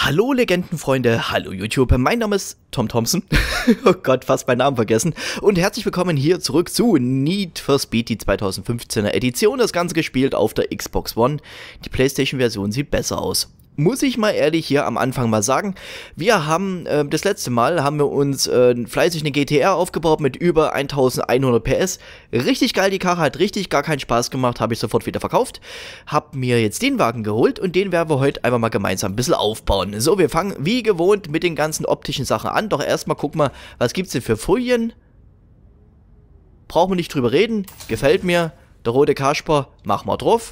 Hallo Legendenfreunde, hallo YouTube, mein Name ist Tom Thompson, oh Gott, fast meinen Namen vergessen und herzlich willkommen hier zurück zu Need for Speed, die 2015er Edition, das Ganze gespielt auf der Xbox One. Die PlayStation-Version sieht besser aus. Muss ich mal ehrlich hier am Anfang mal sagen, wir haben, das letzte Mal haben wir uns fleißig eine GTR aufgebaut mit über 1100 PS. Richtig geil, die Karre hat richtig gar keinen Spaß gemacht, habe ich sofort wieder verkauft. Hab mir jetzt den Wagen geholt und den werden wir heute einfach mal gemeinsam ein bisschen aufbauen. So, wir fangen wie gewohnt mit den ganzen optischen Sachen an, doch erstmal gucken wir, was gibt's denn für Folien? Brauchen wir nicht drüber reden, gefällt mir, der rote Kasper, machen wir drauf.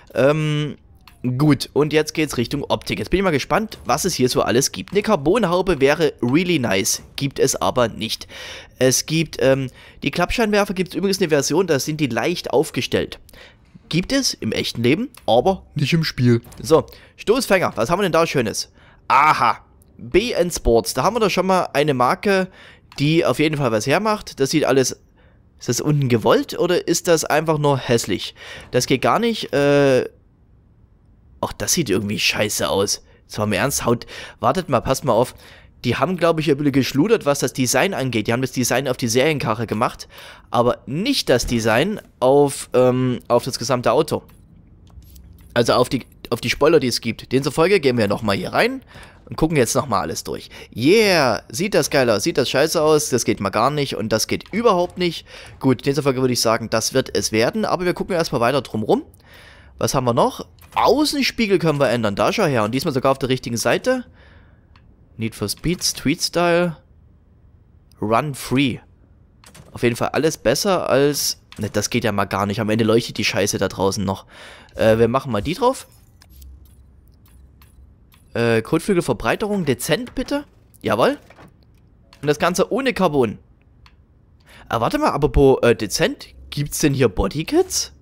Gut, und jetzt geht's Richtung Optik. Jetzt bin ich mal gespannt, was es hier so alles gibt. Eine Carbonhaube wäre really nice, gibt es aber nicht. Es gibt, die Klappscheinwerfer gibt es übrigens eine Version, da sind die leicht aufgestellt. Gibt es im echten Leben, aber nicht im Spiel. So, Stoßfänger, was haben wir denn da Schönes? Aha, BN Sports, da haben wir doch schon mal eine Marke, die auf jeden Fall was hermacht. Das sieht alles... Ist das unten gewollt oder ist das einfach nur hässlich? Das geht gar nicht, Ach, das sieht irgendwie scheiße aus. Jetzt mal im Ernst, wartet mal, passt mal auf. Die haben, glaube ich, ein bisschen geschludert, was das Design angeht. Die haben das Design auf die Serienkarre gemacht, aber nicht das Design auf das gesamte Auto. Also auf die Spoiler, die es gibt. Demzufolge gehen wir nochmal hier rein und gucken jetzt nochmal alles durch. Yeah, sieht das geil aus, sieht das scheiße aus, das geht mal gar nicht und das geht überhaupt nicht. Gut, demzufolge würde ich sagen, das wird es werden, aber wir gucken erstmal weiter drum rum. Was haben wir noch? Außenspiegel können wir ändern, da schau her. Und diesmal sogar auf der richtigen Seite. Need for Speed, Street Style, Run Free. Auf jeden Fall alles besser als... Ne, das geht ja mal gar nicht. Am Ende leuchtet die Scheiße da draußen noch. Wir machen mal die drauf. Kotflügelverbreiterung, dezent bitte. Jawohl. Und das Ganze ohne Carbon. Warte mal, apropos dezent. Gibt's denn hier Bodykits?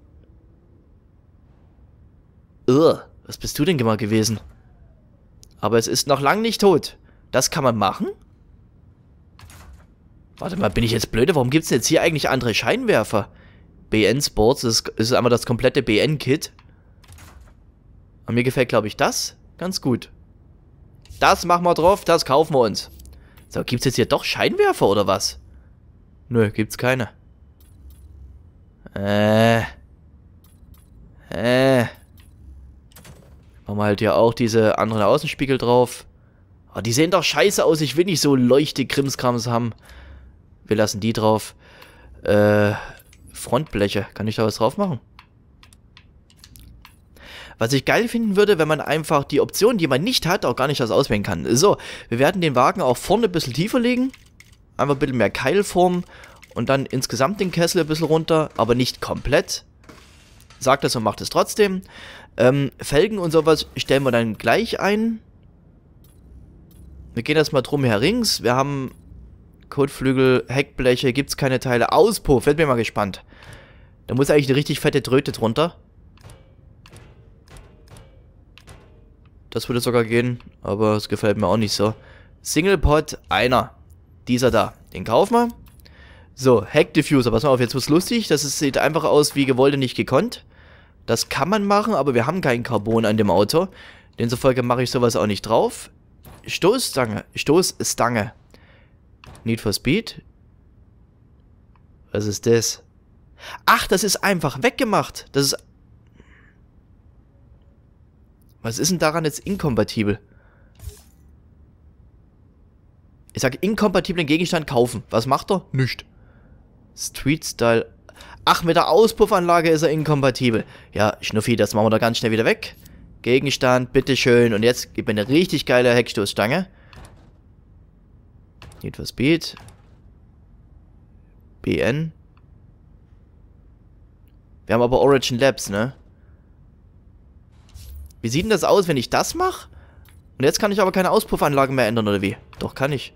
Was bist du denn mal gewesen? Aber es ist noch lang nicht tot. Das kann man machen? Warte mal, bin ich jetzt blöde? Warum gibt es jetzt hier eigentlich andere Scheinwerfer? BN Sports, das ist einmal das komplette BN-Kit. Und mir gefällt, glaube ich, das ganz gut. Das machen wir drauf, das kaufen wir uns. So, gibt es jetzt hier doch Scheinwerfer oder was? Nö, gibt's keine. Machen wir halt hier auch diese anderen Außenspiegel drauf. Oh, die sehen doch scheiße aus. Ich will nicht so Leuchte-Krimskrams haben. Wir lassen die drauf. Frontbleche. Kann ich da was drauf machen? Was ich geil finden würde, wenn man einfach die Optionen, die man nicht hat, auch gar nicht auswählen kann. So, wir werden den Wagen auch vorne ein bisschen tiefer legen. Einfach ein bisschen mehr Keilform. Und dann insgesamt den Kessel ein bisschen runter. Aber nicht komplett. Sagt das und macht es trotzdem. Felgen und sowas stellen wir dann gleich ein. Wir gehen erstmal drum her rings. Wir haben Kotflügel, Heckbleche, gibt es keine Teile. Auspuff, wird mir mal gespannt. Da muss eigentlich eine richtig fette Tröte drunter. Das würde sogar gehen, aber es gefällt mir auch nicht so. Single Pod, einer. Dieser da. Den kaufen wir. So, Heckdiffuser, pass mal auf, jetzt wird's lustig. Sieht einfach aus wie gewollt und nicht gekonnt. Das kann man machen, aber wir haben kein Carbon an dem Auto. Demzufolge mache ich sowas auch nicht drauf. Stoßstange. Need for Speed. Was ist das? Ach, das ist einfach weggemacht. Das ist... Was ist denn daran jetzt inkompatibel? Ich sage, inkompatiblen Gegenstand kaufen. Was macht er? Nicht. Street Style... Ach, mit der Auspuffanlage ist er inkompatibel. Ja, Schnuffi, das machen wir da ganz schnell wieder weg. Gegenstand, bitteschön. Und jetzt gibt mir eine richtig geile Heckstoßstange. Need for Speed. BN. Wir haben aber Origin Labs, ne? Wie sieht denn das aus, wenn ich das mache? Und jetzt kann ich aber keine Auspuffanlage mehr ändern, oder wie? Doch, kann ich.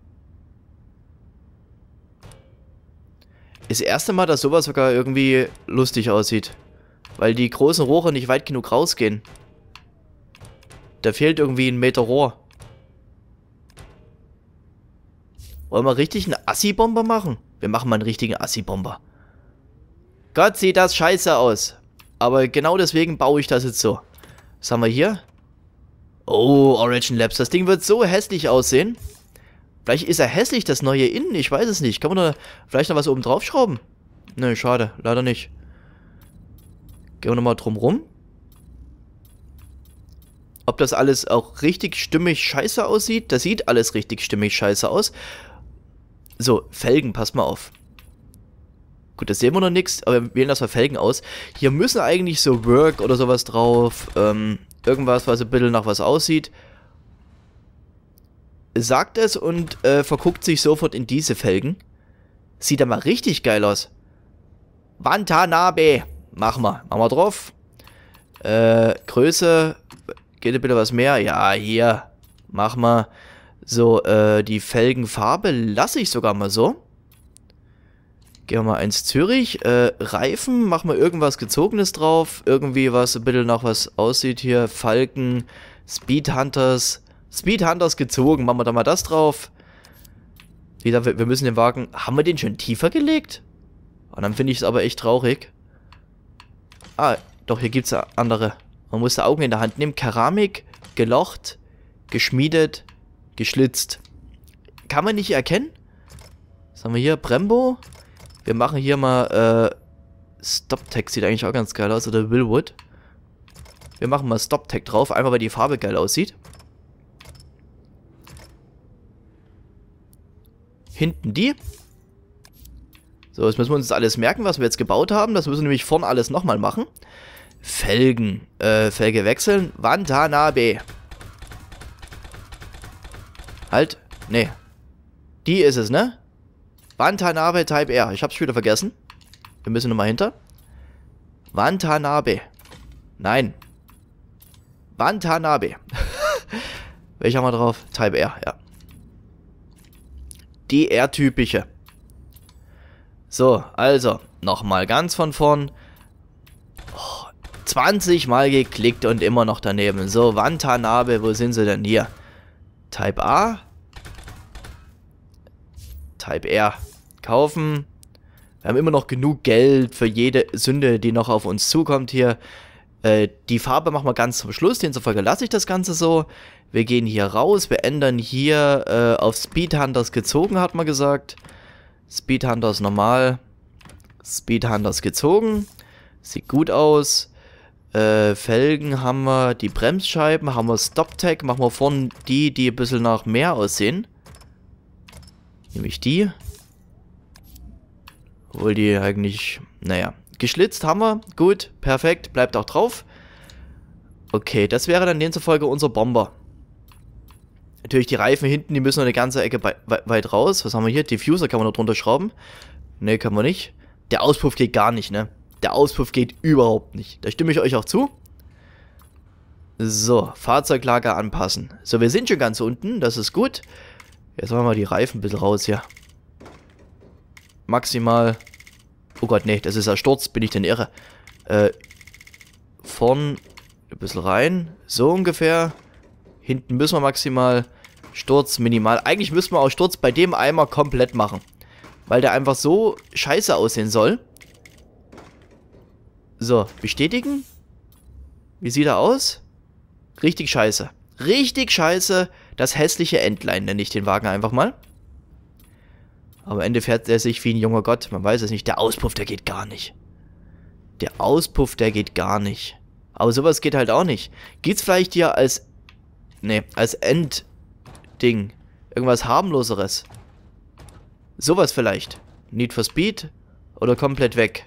Ist das erste Mal, dass sowas sogar irgendwie lustig aussieht. Weil die großen Rohre nicht weit genug rausgehen. Da fehlt irgendwie ein Meter Rohr. Wollen wir richtig einen Assi-Bomber machen? Wir machen mal einen richtigen Assi-Bomber. Gott, sieht das scheiße aus. Aber genau deswegen baue ich das jetzt so. Was haben wir hier? Oh, Origin Labs, das Ding wird so hässlich aussehen. Vielleicht ist er hässlich, das neue Innen, ich weiß es nicht. Kann man da vielleicht noch was oben drauf schrauben? Ne, schade, leider nicht. Gehen wir nochmal drum rum. Ob das alles auch richtig stimmig scheiße aussieht? Das sieht alles richtig stimmig scheiße aus. So, Felgen, passt mal auf. Gut, das sehen wir noch nichts, aber wir wählen das mal Felgen aus. Hier müssen eigentlich so Work oder sowas drauf. Irgendwas, was ein bisschen nach was aussieht. Sagt es und verguckt sich sofort in diese Felgen. Sieht da mal richtig geil aus. Watanabe. Machen wir drauf. Größe. Geht bitte was mehr? Ja, hier. Mach mal. So, die Felgenfarbe lasse ich sogar mal so. Gehen wir mal ins Zürich. Reifen, machen wir irgendwas Gezogenes drauf. Irgendwie was ein bisschen nach was aussieht hier. Falken, Speedhunters. Speedhunters gezogen. Machen wir da mal das drauf. Wieder, wir müssen den Wagen... Haben wir den schon tiefer gelegt? Und dann finde ich es aber echt traurig. Ah, doch, hier gibt es andere. Man muss da Augen in der Hand nehmen. Keramik, gelocht, geschmiedet, geschlitzt. Kann man nicht erkennen? Was haben wir hier? Brembo. Wir machen hier mal, StopTech sieht eigentlich auch ganz geil aus. Oder Willwood. Wir machen mal StopTech drauf. Einfach weil die Farbe geil aussieht. Hinten die. So, jetzt müssen wir uns das alles merken, was wir jetzt gebaut haben. Das müssen wir nämlich vorne alles nochmal machen. Felgen. Felge wechseln. Watanabe. Halt. Nee. Die ist es, ne? Watanabe Type R. Ich hab's schon wieder vergessen. Wir müssen nochmal hinter. Watanabe. Nein. Watanabe. Welcher haben wir drauf? Type R, ja. Die R-typische. So, also, nochmal ganz von vorn. 20 Mal geklickt und immer noch daneben. So, Watanabe, wo sind sie denn hier? Type A. Type R. Kaufen. Wir haben immer noch genug Geld für jede Sünde, die noch auf uns zukommt hier. Die Farbe machen wir ganz zum Schluss. Demzufolge lasse ich das Ganze so. Wir gehen hier raus. Wir ändern hier auf Speedhunters gezogen, hat man gesagt. Speedhunters normal. Speedhunters gezogen. Sieht gut aus. Felgen haben wir. Die Bremsscheiben haben wir. StopTech. Machen wir vorne die ein bisschen nach mehr aussehen. Nämlich die. Obwohl die eigentlich, naja, geschlitzt haben wir. Gut, perfekt, bleibt auch drauf. Okay, das wäre dann demzufolge unser Bomber. Natürlich die Reifen hinten, die müssen noch eine ganze Ecke weit raus. Was haben wir hier? Diffuser kann man noch drunter schrauben. Ne, kann man nicht. Der Auspuff geht gar nicht, ne? Der Auspuff geht überhaupt nicht. Da stimme ich euch auch zu. So, Fahrzeuglager anpassen. So, wir sind schon ganz unten, das ist gut. Jetzt machen wir mal die Reifen ein bisschen raus hier. Maximal. Oh Gott, nee, das ist ein Sturz, bin ich denn irre. Vorn ein bisschen rein. So ungefähr. Hinten müssen wir maximal. Sturz minimal. Eigentlich müssen wir auch Sturz bei dem Eimer komplett machen. Weil der einfach so scheiße aussehen soll. So, bestätigen. Wie sieht er aus? Richtig scheiße. Richtig scheiße. Das hässliche Entlein nenne ich den Wagen einfach mal. Aber am Ende fährt er sich wie ein junger Gott. Man weiß es nicht. Der Auspuff, der geht gar nicht. Der Auspuff, der geht gar nicht. Aber sowas geht halt auch nicht. Geht's vielleicht hier als... Nee, als Endding. Irgendwas harmloseres. Sowas vielleicht. Need for Speed. Oder komplett weg.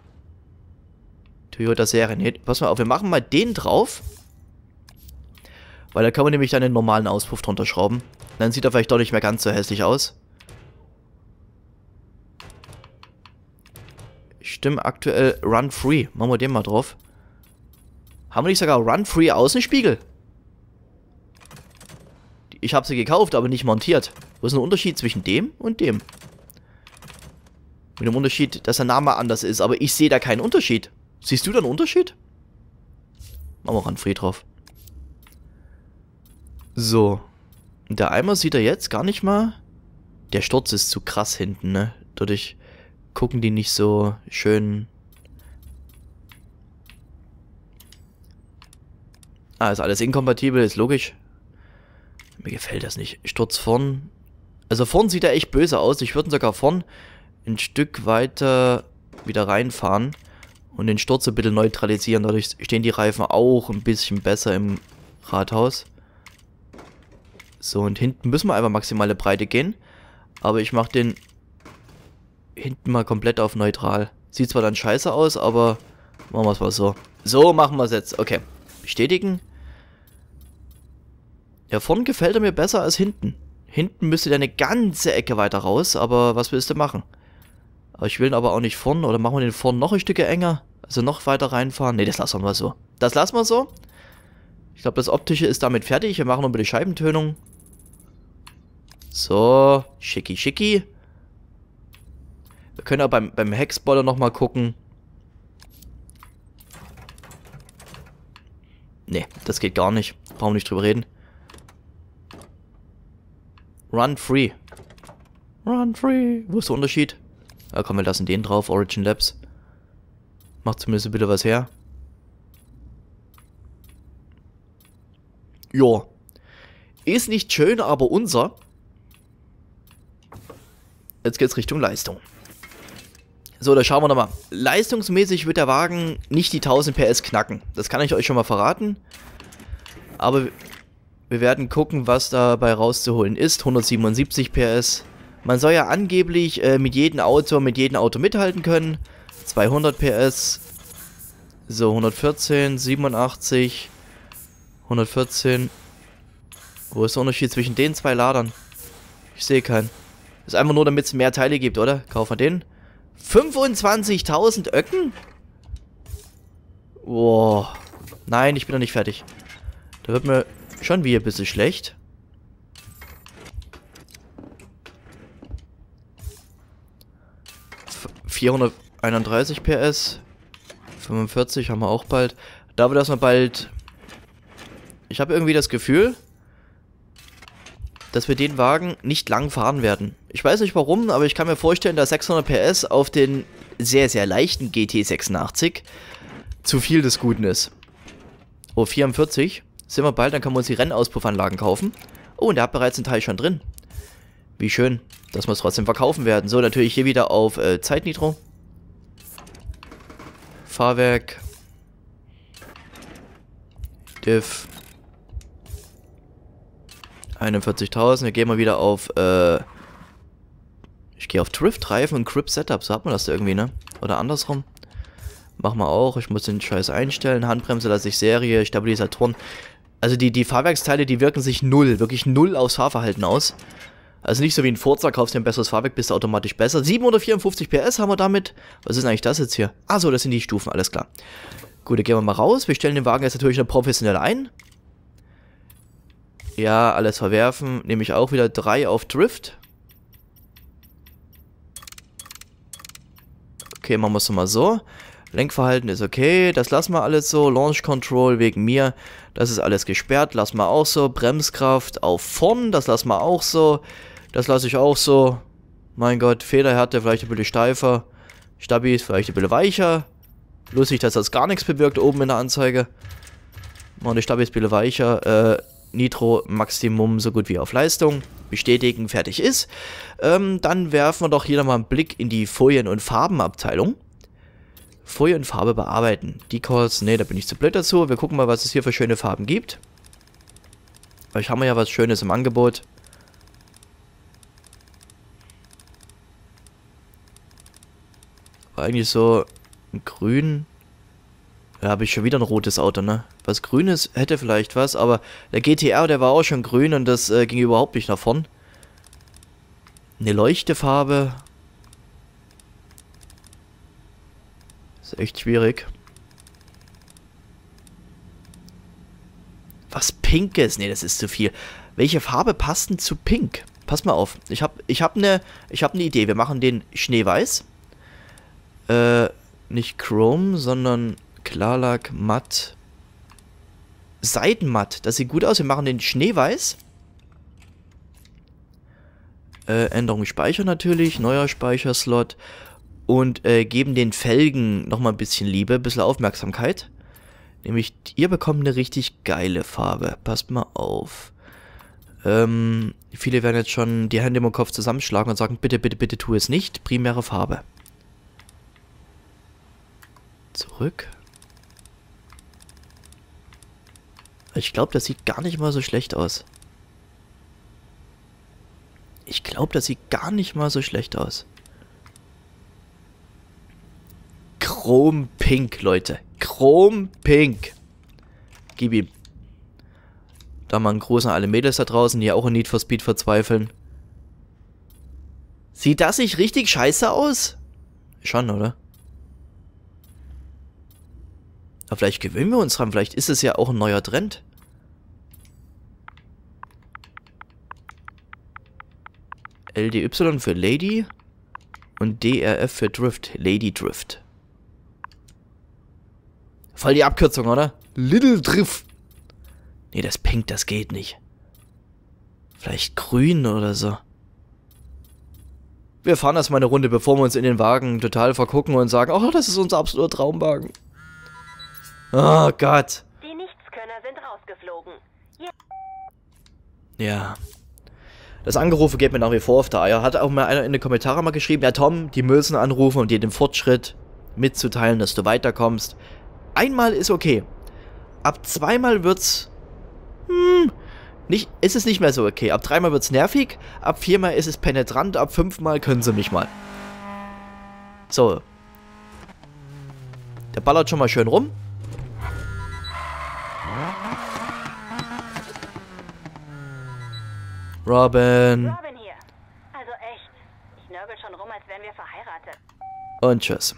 Toyota Serien. Nee, pass mal auf, wir machen mal den drauf. Weil da kann man nämlich dann den normalen Auspuff drunter schrauben. Dann sieht er vielleicht doch nicht mehr ganz so hässlich aus. Stimmt, aktuell Run Free. Machen wir den mal drauf. Haben wir nicht sogar Run Free Außenspiegel? Ich habe sie gekauft, aber nicht montiert. Wo ist ein Unterschied zwischen dem und dem? Mit dem Unterschied, dass der Name anders ist. Aber ich sehe da keinen Unterschied. Siehst du da einen Unterschied? Machen wir Run Free drauf. So. Und der Eimer sieht er jetzt gar nicht mal. Der Sturz ist zu krass hinten, ne? Dadurch gucken die nicht so schön. Ah, ist alles inkompatibel, ist logisch. Mir gefällt das nicht. Sturz vorn. Also vorn sieht er echt böse aus. Ich würde sogar vorn ein Stück weiter wieder reinfahren und den Sturz ein bisschen neutralisieren. Dadurch stehen die Reifen auch ein bisschen besser im Rathaus. So, und hinten müssen wir einfach maximale Breite gehen. Aber ich mache den hinten mal komplett auf neutral. Sieht zwar dann scheiße aus, aber machen wir es mal so. So machen wir es jetzt. Okay. Bestätigen. Ja, vorne gefällt er mir besser als hinten. Hinten müsste der eine ganze Ecke weiter raus, aber was willst du machen? Aber ich will ihn aber auch nicht vorne, oder machen wir den vorne noch ein Stück enger? Also noch weiter reinfahren? Ne, das lassen wir mal so. Das lassen wir so. Ich glaube, das Optische ist damit fertig. Wir machen noch ein bisschen Scheibentönung. So, schicki schicki. Wir können auch beim Heckspoiler nochmal gucken. Ne, das geht gar nicht. Brauchen wir nicht drüber reden. Run free. Run free. Wo ist der Unterschied? Ja, komm, wir lassen den drauf. Origin Labs. Macht zumindest bitte was her. Jo. Ist nicht schön, aber unser. Jetzt geht's Richtung Leistung. So, da schauen wir nochmal. Leistungsmäßig wird der Wagen nicht die 1000 PS knacken. Das kann ich euch schon mal verraten. Aber wir werden gucken, was dabei rauszuholen ist. 177 PS. Man soll ja angeblich mit jedem Auto mithalten können. 200 PS. So, 114, 87, 114. Wo ist der Unterschied zwischen den zwei Ladern? Ich sehe keinen. Ist einfach nur, damit es mehr Teile gibt, oder? Kaufen wir den. 25.000 Öcken? Boah. Nein, ich bin noch nicht fertig. Da wird mir schon wieder ein bisschen schlecht. F 431 PS. 45 haben wir auch bald. Da wird erstmal bald... Ich habe irgendwie das Gefühl, dass wir den Wagen nicht lang fahren werden. Ich weiß nicht warum, aber ich kann mir vorstellen, dass 600 PS auf den sehr, sehr leichten GT86 zu viel des Guten ist. Oh, 44. Sind wir bald, dann können wir uns die Rennauspuffanlagen kaufen. Oh, und der hat bereits einen Teil schon drin. Wie schön, dass wir es trotzdem verkaufen werden. So, natürlich hier wieder auf Zeitnitro. Fahrwerk. Diff. 41.000. Wir gehen mal wieder auf, ich gehe auf Drift-Reifen und Grip Setup. So hat man das irgendwie, ne? Oder andersrum. Machen wir auch. Ich muss den Scheiß einstellen. Handbremse lasse ich Serie. Stabilisatoren. Also die Fahrwerksteile, die wirken sich null. Wirklich null aufs Fahrverhalten aus. Also nicht so wie ein Forza, kaufst dir ein besseres Fahrwerk, bist du automatisch besser. 754 PS haben wir damit. Was ist eigentlich das jetzt hier? Ah so, das sind die Stufen, alles klar. Gut, dann gehen wir mal raus. Wir stellen den Wagen jetzt natürlich noch professionell ein. Ja, alles verwerfen. Nehme ich auch wieder 3 auf Drift. Okay, machen wir es mal so. Lenkverhalten ist okay. Das lassen wir alles so. Launch Control wegen mir. Das ist alles gesperrt. Lassen wir auch so. Bremskraft auf vorn. Das lassen wir auch so. Das lasse ich auch so. Mein Gott, Federhärte vielleicht ein bisschen steifer. Stabi ist vielleicht ein bisschen weicher. Lustig, dass das gar nichts bewirkt oben in der Anzeige. Machen die Stabi ist ein bisschen weicher. Nitro Maximum so gut wie auf Leistung. Bestätigen, fertig ist. Dann werfen wir doch hier nochmal einen Blick in die Folien- und Farbenabteilung. Folie und Farbe bearbeiten. Decals, ne, da bin ich zu blöd dazu. Wir gucken mal, was es hier für schöne Farben gibt. Vielleicht haben wir ja was Schönes im Angebot. Eigentlich so ein Grün. Da habe ich schon wieder ein rotes Auto, ne? Was Grünes hätte vielleicht was, aber der GTR, der war auch schon grün und das ging überhaupt nicht nach vorn. Eine Leuchtefarbe. Ist echt schwierig. Was Pinkes? Ne, das ist zu viel. Welche Farbe passt denn zu Pink? Pass mal auf. Ich hab eine Idee. Wir machen den Schneeweiß. Nicht Chrome, sondern Klarlack matt. Seidenmatt. Das sieht gut aus. Wir machen den Schneeweiß. Änderung Speicher natürlich. Neuer Speicherslot. Und geben den Felgen nochmal ein bisschen Liebe, ein bisschen Aufmerksamkeit. Nämlich, ihr bekommt eine richtig geile Farbe. Passt mal auf. Viele werden jetzt schon die Hände im Kopf zusammenschlagen und sagen, bitte, bitte, bitte tu es nicht. Primäre Farbe. Zurück. Ich glaube, das sieht gar nicht mal so schlecht aus. Ich glaube, das sieht gar nicht mal so schlecht aus. Chrom Pink, Leute. Chrom Pink. Gib ihm. Da mal einen Gruß an alle Mädels da draußen, die auch in Need for Speed verzweifeln. Sieht das nicht richtig scheiße aus? Schon, oder? Aber vielleicht gewöhnen wir uns dran. Vielleicht ist es ja auch ein neuer Trend. LDY für Lady und DRF für Drift. Lady Drift. Voll die Abkürzung, oder? Little Drift. Nee, das Pink, das geht nicht. Vielleicht grün oder so. Wir fahren erstmal eine Runde, bevor wir uns in den Wagen total vergucken und sagen, oh, das ist unser absoluter Traumwagen. Oh Gott. Die Nichtskönner sind rausgeflogen. Ja. Das Angerufen geht mir nach wie vor auf der Eier. Hat auch mal einer in die Kommentare mal geschrieben, ja Tom, die müssen anrufen, um dir den Fortschritt mitzuteilen, dass du weiterkommst. Einmal ist okay. Ab zweimal wird's... ist es nicht mehr so okay. Ab dreimal wird's nervig, ab viermal ist es penetrant, ab fünfmal können sie mich mal. So. Der ballert schon mal schön rum. Robin. Robin hier. Also echt. Ich nörgel schon rum, als wären wir verheiratet. Und tschüss.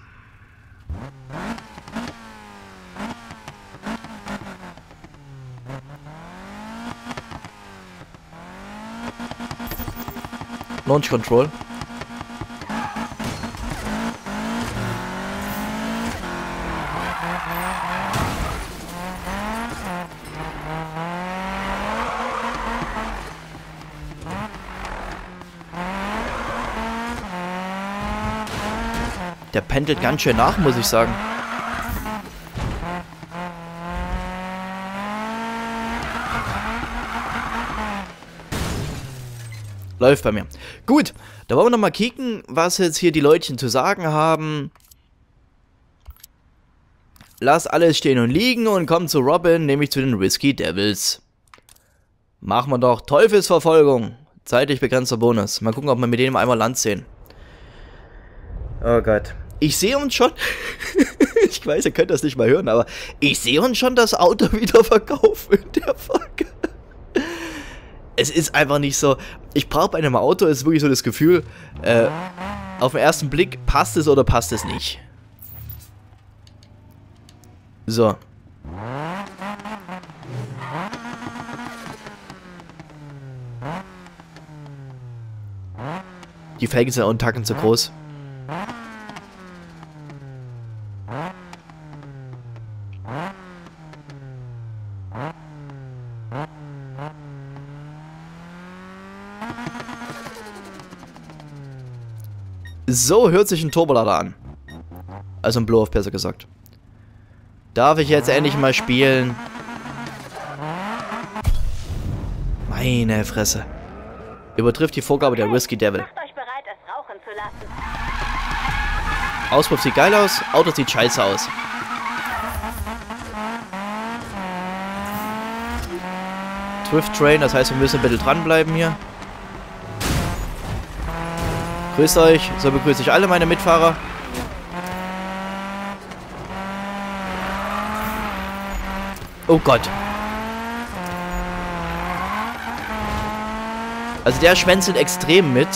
Launch Control. Der pendelt ganz schön nach, muss ich sagen. Läuft bei mir. Gut, da wollen wir nochmal kicken, was jetzt hier die Leutchen zu sagen haben. Lass alles stehen und liegen und komm zu Robin, nämlich zu den Risky Devils. Machen wir doch Teufelsverfolgung. Zeitlich begrenzter Bonus. Mal gucken, ob wir mit denen einmal Land sehen. Oh Gott. Ich sehe uns schon... Ich weiß, ihr könnt das nicht mal hören, aber ich sehe uns schon das Auto wieder verkaufen in der Folge. Es ist einfach nicht so... Ich brauche bei einem Auto, ist wirklich so das Gefühl, auf den ersten Blick, passt es oder passt es nicht. So. Die Felgen sind auch einen Tacken zu groß. So hört sich ein Turbolader an. Also ein Blow-Off, besser gesagt. Darf ich jetzt endlich mal spielen? Meine Fresse. Übertrifft die Vorgabe der Risky Devil. Macht euch bereit, es rauchen zu lassen. Auspuff sieht geil aus, Auto sieht scheiße aus. Swift Train, das heißt, wir müssen ein bisschen dranbleiben hier. Grüßt euch, so begrüße ich alle meine Mitfahrer. Oh Gott. Also der schwänzelt extrem mit.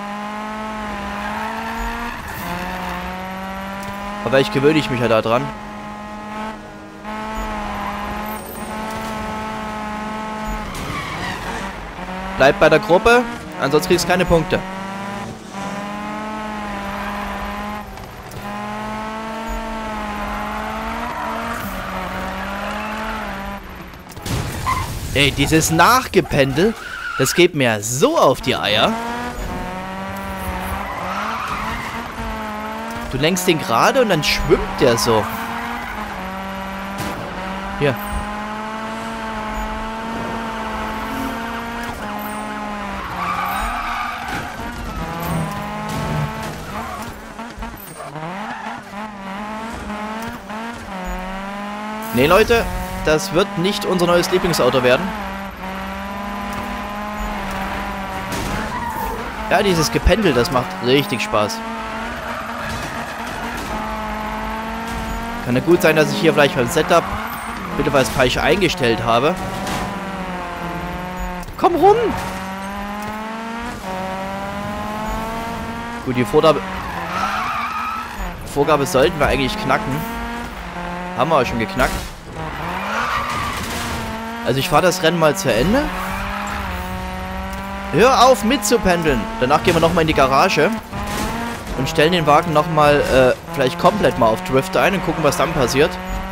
Aber vielleicht gewöhne ich mich ja da dran. Bleib bei der Gruppe, ansonsten kriegst du keine Punkte. Ey, dieses Nachgependel, das geht mir so auf die Eier. Du lenkst den gerade und dann schwimmt der so. Nee, Leute, das wird nicht unser neues Lieblingsauto werden. Ja, dieses Gependel, das macht richtig Spaß. Kann ja gut sein, dass ich hier vielleicht beim Setup bitte was falsch eingestellt habe. Komm rum! Gut, die Vorgabe sollten wir eigentlich knacken. Haben wir auch schon geknackt. Also ich fahre das Rennen mal zu Ende. Hör auf mitzupendeln. Danach gehen wir nochmal in die Garage. Und stellen den Wagen nochmal vielleicht komplett mal auf Drift ein und gucken, was dann passiert.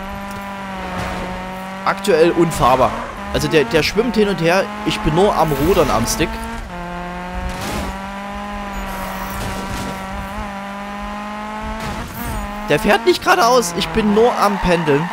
Aktuell unfahrbar. Also der schwimmt hin und her. Ich bin nur am Rudern am Stick. Der fährt nicht geradeaus. Ich bin nur am Pendeln.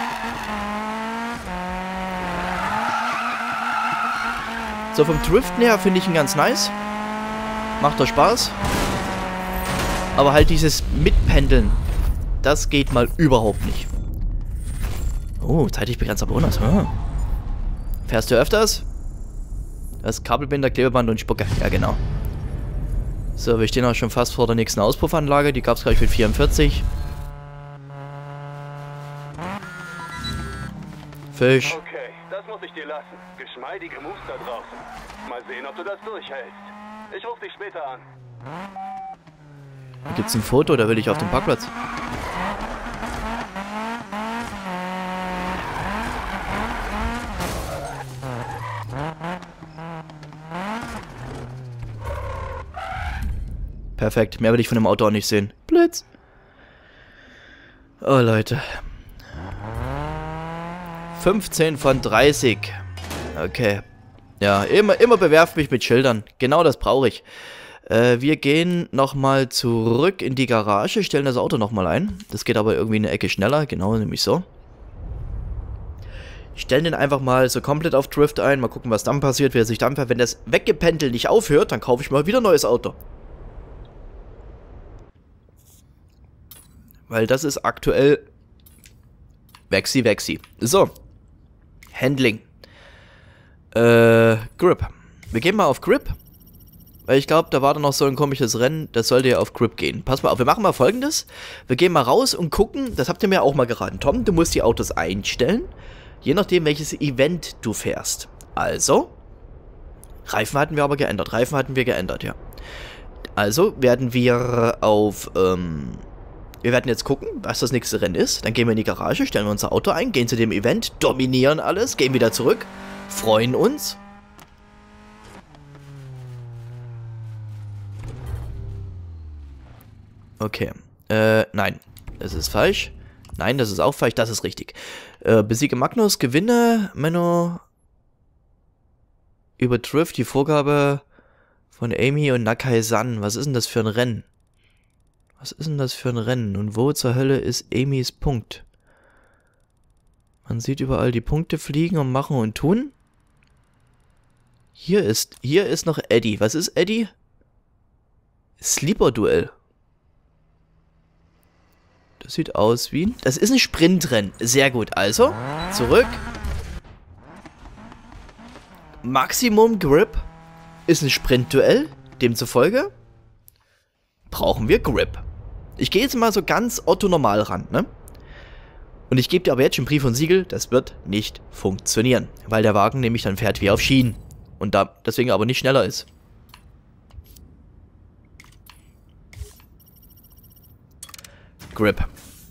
So, vom Driften her finde ich ihn ganz nice. Macht doch Spaß. Aber halt dieses Mitpendeln, das geht mal überhaupt nicht. Oh, zeitlich begrenzter Bonus. Ah. Fährst du öfters? Das Kabelbinder, Klebeband und Spucke. Ja, genau. So, wir stehen auch schon fast vor der nächsten Auspuffanlage. Die gab es gleich mit 44. Fisch. Okay, das muss ich dir lassen. Geschmeidige Moves da draußen. Mal sehen, ob du das durchhältst. Ich rufe dich später an. Da gibt's ein Foto, da will ich auf dem Parkplatz. Perfekt, mehr will ich von dem Auto auch nicht sehen. Blitz. Oh, Leute. 15 von 30. Okay. Ja, immer bewerft mich mit Schildern. Genau das brauche ich. Wir gehen nochmal zurück in die Garage, stellen das Auto nochmal ein. Das geht aber irgendwie eine Ecke schneller, genau, nämlich so. Stellen den einfach mal so komplett auf Drift ein, mal gucken, was dann passiert, wer sich dann fährt. Wenn das Weggependel nicht aufhört, dann kaufe ich mal wieder ein neues Auto. Weil das ist aktuell Wexi. So. Handling. Grip. Wir gehen mal auf Grip. Weil ich glaube, da war dann noch so ein komisches Rennen. Das sollte ja auf Grip gehen. Pass mal auf, wir machen mal Folgendes. Wir gehen mal raus und gucken. Das habt ihr mir auch mal geraten. Tom, du musst die Autos einstellen. Je nachdem, welches Event du fährst. Also. Reifen hatten wir aber geändert. Ja. Also werden wir auf, wir werden jetzt gucken, was das nächste Rennen ist. Dann gehen wir in die Garage, stellen wir unser Auto ein, gehen zu dem Event, dominieren alles, gehen wieder zurück, freuen uns. Okay. Nein. Das ist falsch. Nein, das ist auch falsch. Das ist richtig. Besiege Magnus, gewinne Menno über Drift, die Vorgabe von Amy und Nakai-san. Was ist denn das für ein Rennen? Und wo zur Hölle ist Amys Punkt? Man sieht überall die Punkte fliegen und machen und tun. Hier ist noch Eddie. Was ist Eddie? Sleeper-Duell. Das sieht aus wie das ist ein Sprintrennen. Sehr gut. Also, zurück. Maximum Grip ist ein Sprintduell. Demzufolge brauchen wir Grip. Ich gehe jetzt mal so ganz Otto normal ran, ne? Und ich gebe dir aber jetzt schon Brief und Siegel, das wird nicht funktionieren. Weil der Wagen nämlich dann fährt wie auf Schienen. Und da deswegen aber nicht schneller ist. Grip.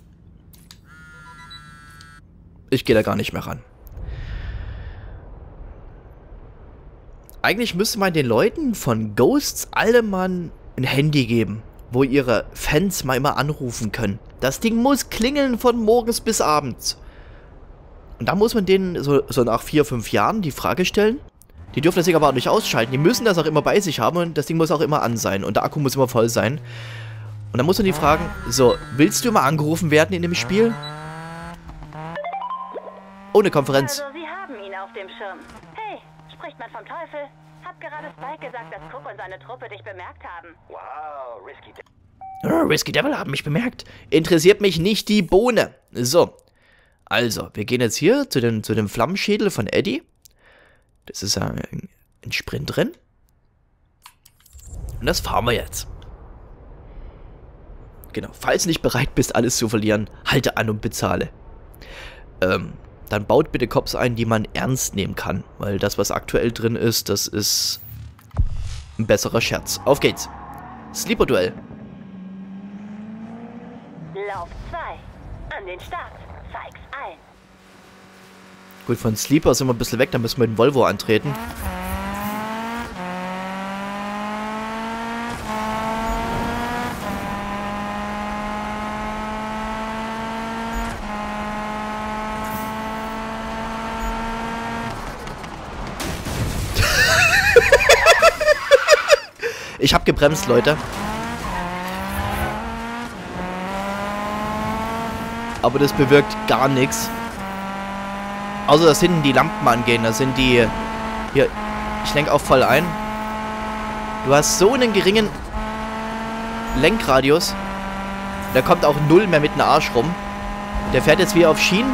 Ich gehe da gar nicht mehr ran. Eigentlich müsste man den Leuten von Ghosts alle mal ein Handy geben, wo ihre Fans mal immer anrufen können. Das Ding muss klingeln von morgens bis abends. Und da muss man denen so nach 4, 5 Jahren die Frage stellen. Die dürfen das Ding aber auch nicht ausschalten. Die müssen das auch immer bei sich haben und das Ding muss auch immer an sein. Und der Akku muss immer voll sein. Und dann muss man die fragen, so, willst du mal angerufen werden in dem Spiel? Ohne Konferenz. Also, Sie haben ihn auf dem Schirm. Hey, spricht man vom Teufel? Hab gerade Spike gesagt, dass Cook und seine Truppe dich bemerkt haben. Wow, Risky Risky Devil haben mich bemerkt. Interessiert mich nicht die Bohne. So. Also, wir gehen jetzt hier zu dem Flammenschädel von Eddie. Das ist ja ein Sprint drin. Und das fahren wir jetzt. Genau, falls du nicht bereit bist, alles zu verlieren, halte an und bezahle. Dann baut bitte Cops ein, die man ernst nehmen kann. Weil das, was aktuell drin ist, das ist ein besserer Scherz. Auf geht's. Sleeper-Duell. Lauf 2. An den Start. Zeig's ein. Gut, von Sleeper sind wir ein bisschen weg, dann müssen wir den Volvo antreten. Ich habe gebremst, Leute. Aber das bewirkt gar nichts. Außer, dass hinten die Lampen angehen. Da sind die... Hier, ich lenke auch voll ein. Du hast so einen geringen Lenkradius. Da kommt auch null mehr mit dem Arsch rum. Der fährt jetzt wie auf Schienen.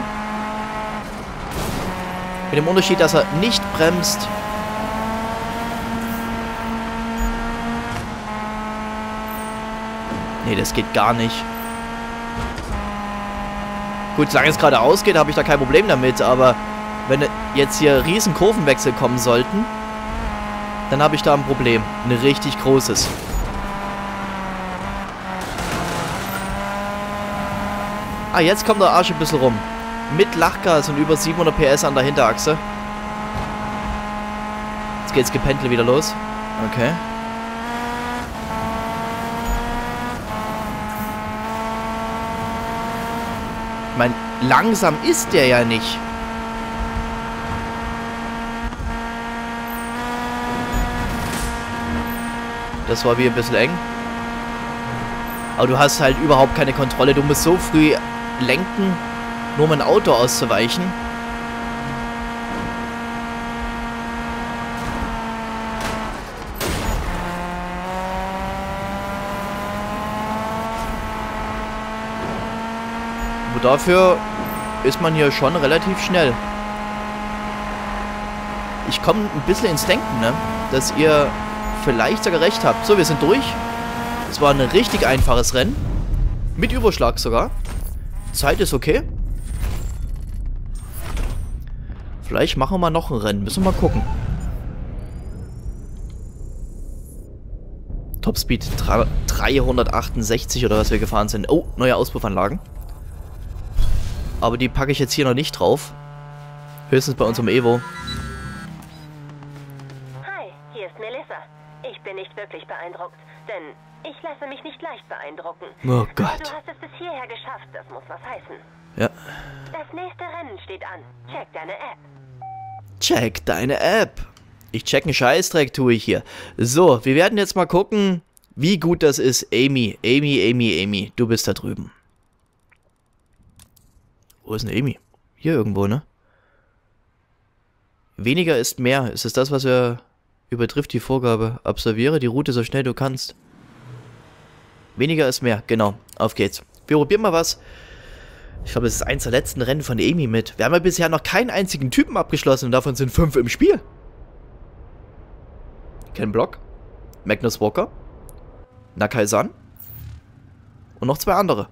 Mit dem Unterschied, dass er nicht bremst. Nee, das geht gar nicht. Gut, solange es gerade ausgeht, habe ich da kein Problem damit, aber wenn jetzt hier riesen Kurvenwechsel kommen sollten, dann habe ich da ein Problem. Ein richtig großes. Ah, jetzt kommt der Arsch ein bisschen rum. Mit Lachgas und über 700 PS an der Hinterachse. Jetzt geht's Gependel wieder los. Okay. Ich meine, langsam ist der ja nicht. Das war wie ein bisschen eng. Aber du hast halt überhaupt keine Kontrolle. Du musst so früh lenken, nur um ein Auto auszuweichen. Aber dafür ist man hier schon relativ schnell. Ich komme ein bisschen ins Denken, ne? Dass ihr vielleicht sogar recht habt. So, wir sind durch. Es war ein richtig einfaches Rennen. Mit Überschlag sogar. Zeit ist okay. Vielleicht machen wir mal noch ein Rennen. Müssen wir mal gucken. Topspeed 368 oder was wir gefahren sind. Oh, neue Auspuffanlagen. Aber die packe ich jetzt hier noch nicht drauf. Höchstens bei unserem Evo. Hi, hier ist Melissa. Ich bin nicht wirklich beeindruckt, denn ich lasse mich nicht leicht beeindrucken. Oh Gott. Aber du hast es bis hierher geschafft, das muss was heißen. Ja. Das nächste Rennen steht an. Check deine App. Check deine App. Ich check einen Scheißdreck, tue ich hier. So, wir werden jetzt mal gucken, wie gut das ist. Amy, du bist da drüben. Wo ist denn Amy? Hier irgendwo, ne? Weniger ist mehr. Ist es das, was er übertrifft, die Vorgabe? Absolviere die Route so schnell du kannst. Weniger ist mehr, genau. Auf geht's. Wir probieren mal was. Ich glaube, es ist eins der letzten Rennen von Amy mit. Wir haben ja bisher noch keinen einzigen Typen abgeschlossen und davon sind 5 im Spiel. Ken Block, Magnus Walker, Nakai-san und noch 2 andere.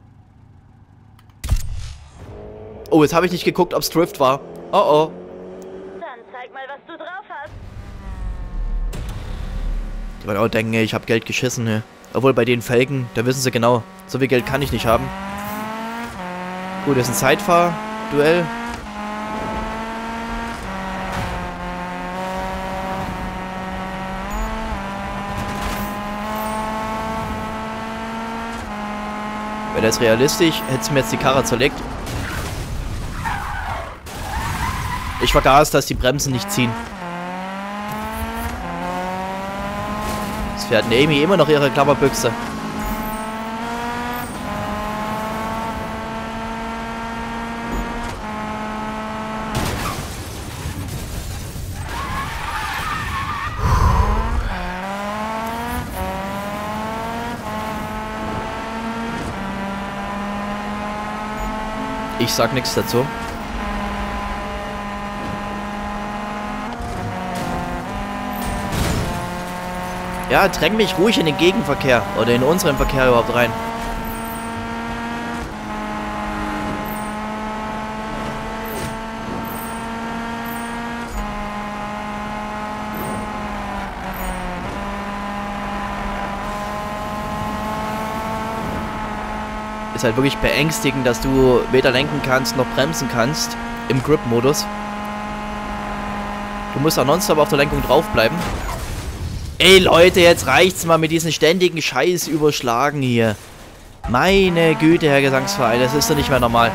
Oh, jetzt habe ich nicht geguckt, ob es Drift war. Oh oh. Dann zeig mal, was du drauf hast. Die werden auch denken, ey, ich habe Geld geschissen. Ey. Obwohl bei den Felgen, da wissen sie genau, so viel Geld kann ich nicht haben. Gut, das ist ein Zeitfahr-Duell. Wäre das realistisch, hätte es mir jetzt die Karre zerlegt. Ich vergaß, dass die Bremsen nicht ziehen. Jetzt fährt Amy immer noch ihre Klapperbüchse. Ich sag nichts dazu. Ja, dräng mich ruhig in den Gegenverkehr oder in unseren Verkehr überhaupt rein. Ist halt wirklich beängstigend, dass du weder lenken kannst noch bremsen kannst im Grip-Modus. Du musst da nonstop auf der Lenkung draufbleiben. Ey Leute, jetzt reicht's mal mit diesen ständigen Scheiß überschlagen hier. Meine Güte, Herr Gesangsverein, das ist doch nicht mehr normal.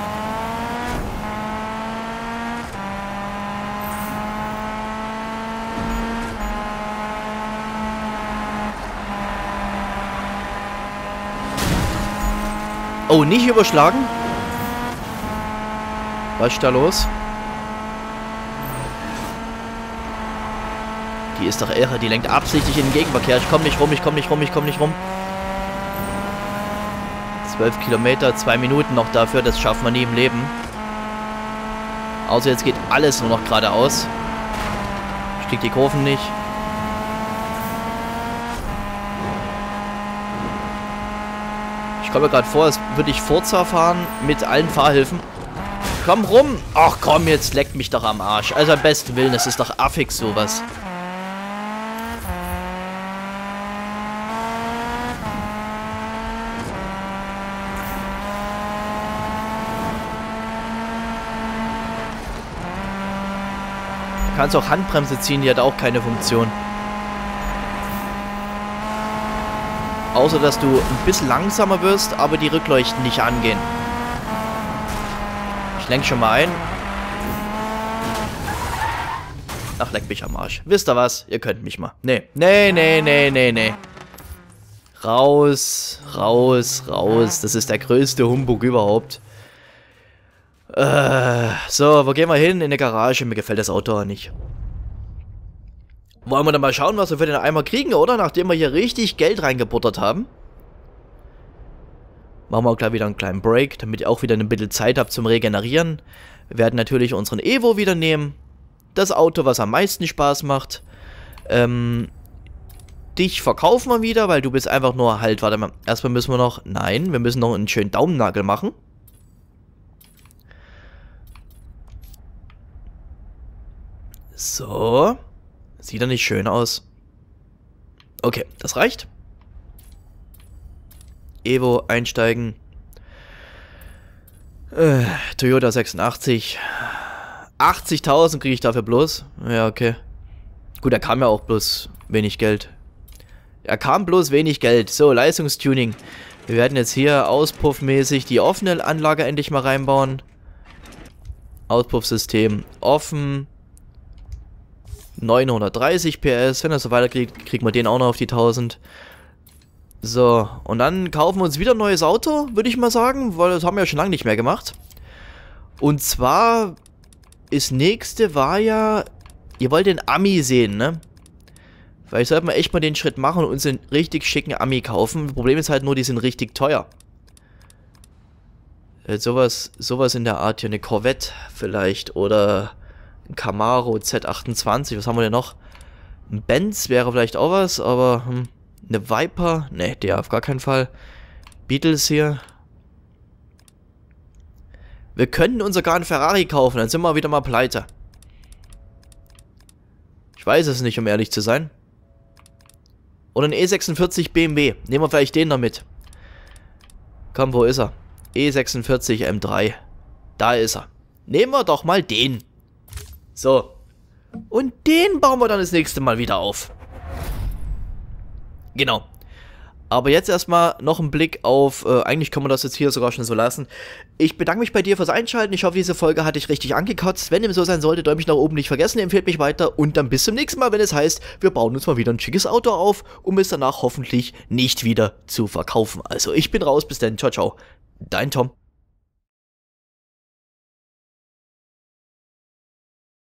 Oh, nicht überschlagen? Was ist da los? Die ist doch irre, die lenkt absichtlich in den Gegenverkehr. Ich komme nicht rum, ich komme nicht rum, ich komme nicht rum. 12 Kilometer, 2 Minuten noch dafür, das schaffen wir nie im Leben. Also jetzt geht alles nur noch geradeaus. Ich krieg die Kurven nicht. Ich komme mir gerade vor, als würde ich Forza fahren mit allen Fahrhilfen. Komm rum! Ach komm, jetzt leckt mich doch am Arsch. Also am besten Willen, das ist doch affig sowas. Du kannst auch Handbremse ziehen, die hat auch keine Funktion. Außer, dass du ein bisschen langsamer wirst, aber die Rückleuchten nicht angehen. Ich lenke schon mal ein. Ach, leck mich am Arsch. Wisst ihr was? Ihr könnt mich mal. Nee. Nee. Raus, raus, raus. Das ist der größte Humbug überhaupt. So, wo gehen wir hin? In eine Garage. Mir gefällt das Auto auch nicht. Wollen wir dann mal schauen, was wir für den Eimer kriegen, oder? Nachdem wir hier richtig Geld reingebuttert haben. Machen wir auch gleich wieder einen kleinen Break, damit ihr auch wieder ein bisschen Zeit habt zum Regenerieren. Wir werden natürlich unseren Evo wieder nehmen. Das Auto, was am meisten Spaß macht. Dich verkaufen wir wieder, weil du bist einfach nur halt, warte mal, erstmal müssen wir noch, nein, wir müssen noch einen schönen Daumennagel machen. So. Sieht doch nicht schön aus. Okay, das reicht. Evo einsteigen. Toyota 86. 80.000 kriege ich dafür bloß. Ja, okay. Gut, er kam ja auch bloß wenig Geld. Er kam bloß wenig Geld. So, Leistungstuning. Wir werden jetzt hier auspuffmäßig die offene Anlage endlich mal reinbauen. Auspuffsystem offen. 930 PS, wenn er so weiterkriegt, kriegen wir den auch noch auf die 1000. So, und dann kaufen wir uns wieder ein neues Auto, würde ich mal sagen, weil das haben wir ja schon lange nicht mehr gemacht. Und zwar, das nächste war ja, ihr wollt den Ami sehen, ne? Vielleicht sollten wir echt mal den Schritt machen und uns einen richtig schicken Ami kaufen. Das Problem ist halt nur, die sind richtig teuer. Sowas in der Art hier, eine Corvette vielleicht, oder ein Camaro Z28, was haben wir denn noch? Ein Benz wäre vielleicht auch was, aber eine Viper, ne, der auf gar keinen Fall. Beatles hier. Wir könnten uns sogar einen Ferrari kaufen, dann sind wir wieder mal pleite. Ich weiß es nicht, um ehrlich zu sein. Oder ein E46 BMW, nehmen wir vielleicht den noch mit. Komm, wo ist er? E46 M3. Da ist er. Nehmen wir doch mal den. So. Und den bauen wir dann das nächste Mal wieder auf. Genau. Aber jetzt erstmal noch ein Blick auf, eigentlich können wir das jetzt hier sogar schon so lassen. Ich bedanke mich bei dir fürs Einschalten. Ich hoffe, diese Folge hat dich richtig angekotzt. Wenn dem so sein sollte, Däumchen nach oben nicht vergessen, empfehlt mich weiter. Und dann bis zum nächsten Mal, wenn es heißt, wir bauen uns mal wieder ein schickes Auto auf, um es danach hoffentlich nicht wieder zu verkaufen. Also ich bin raus, bis dann, ciao, ciao. Dein Tom.